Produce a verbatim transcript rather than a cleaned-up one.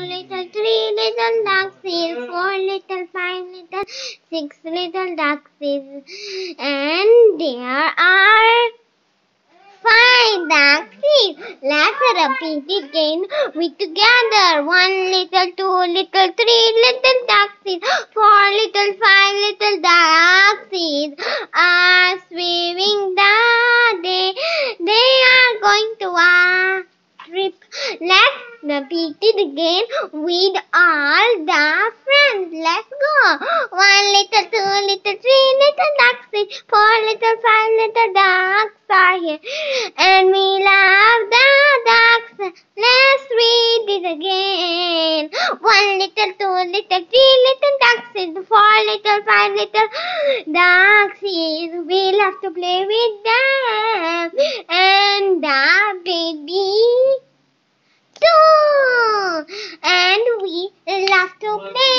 little, three little ducksies, four little, five little, six little ducksies, and there are five ducksies. Let's repeat it again. We together. One little, two little, three little ducksies, four little, five little ducksies are swimming the day. They are going to a trip. Let's repeat it again with all the friends. Let's go. One little, two little, three little ducksies, four little, five little ducks are here, and we love the ducks. Let's read it again. One little, two little, three little ducksies, four little, five little ducksies. We love to play with them, and the baby too. And we love to play.